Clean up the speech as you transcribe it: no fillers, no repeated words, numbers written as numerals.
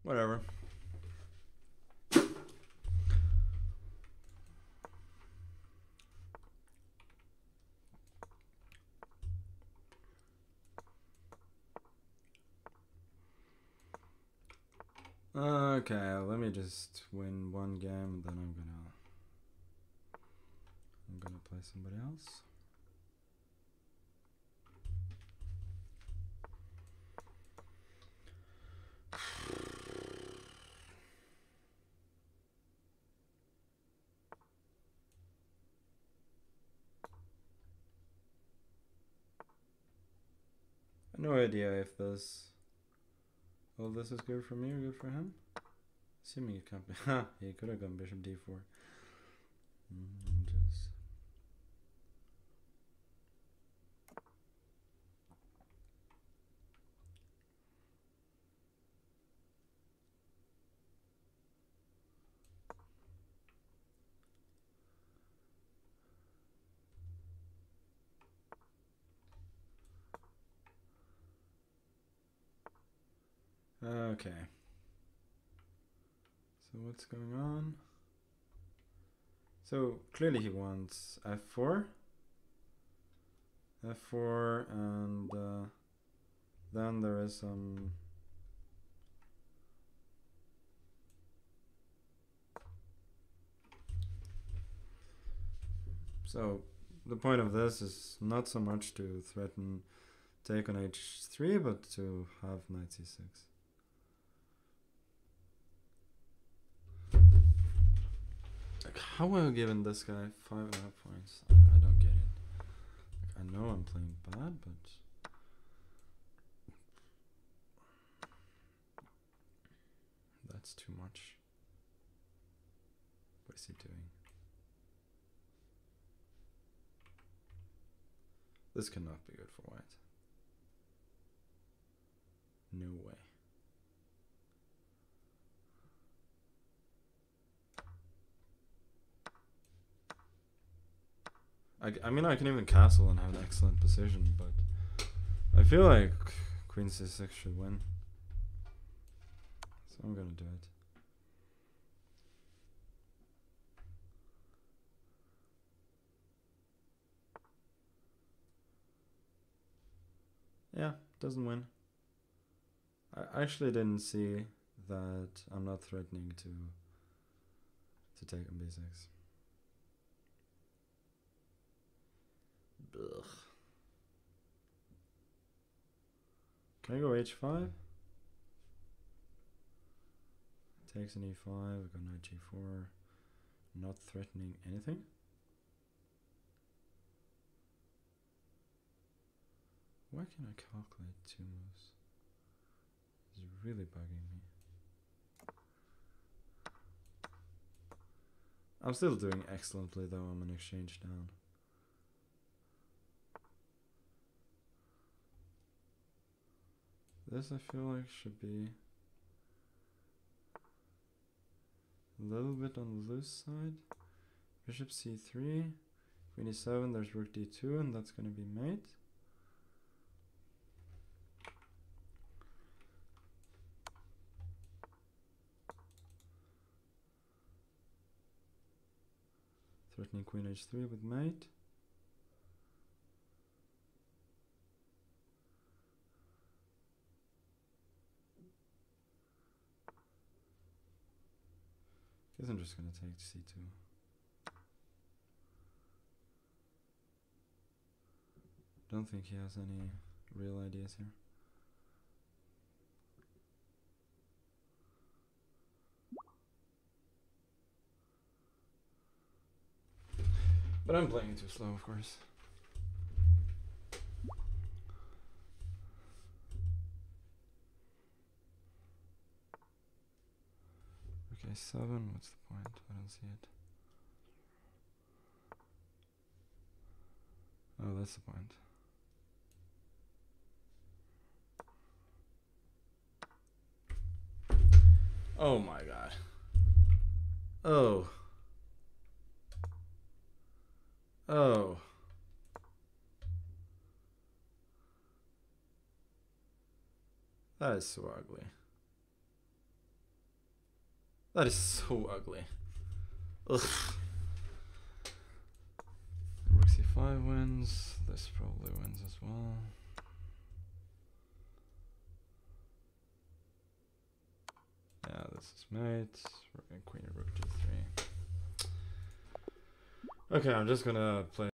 Whatever. Okay, let me just win one game and then I'm gonna play somebody else. No idea if this this is good for me or good for him. Assuming it can't be. Ha! He could have gone bishop d4. Just okay. So what's going on? So clearly he wants f4, f4, and then there is some. So the point of this is not so much to threaten take on h3, but to have knight c6. Like, how are you giving this guy 5.5 points? I don't get it. Like, I know I'm playing bad, but that's too much. What is he doing? This cannot be good for white. No way. I mean, I can even castle and have an excellent position, but I feel like queen c6 should win. So I'm gonna do it. Yeah, doesn't win. I actually didn't see that I'm not threatening to take on b6. Ugh. Can I go h5? Takes an e5, I go knight g4. Not threatening anything. Why can't I calculate two moves? It's really bugging me. I'm still doing excellently though, I'm an exchange down. This I feel like should be a little bit on the loose side. Bishop c3, queen e7, there's rook d2, and that's going to be mate. Threatening queen h3 with mate. Guess I'm just going to take c2. Don't think he has any real ideas here. But I'm playing it too slow, of course. Okay, 7, what's the point? I don't see it. Oh, that's the point. Oh my god. Oh. Oh. That is so ugly. That is so ugly. Ugh. Rook c5 wins. This probably wins as well. Yeah, this is mate. Queen rook g3. Okay, I'm just gonna play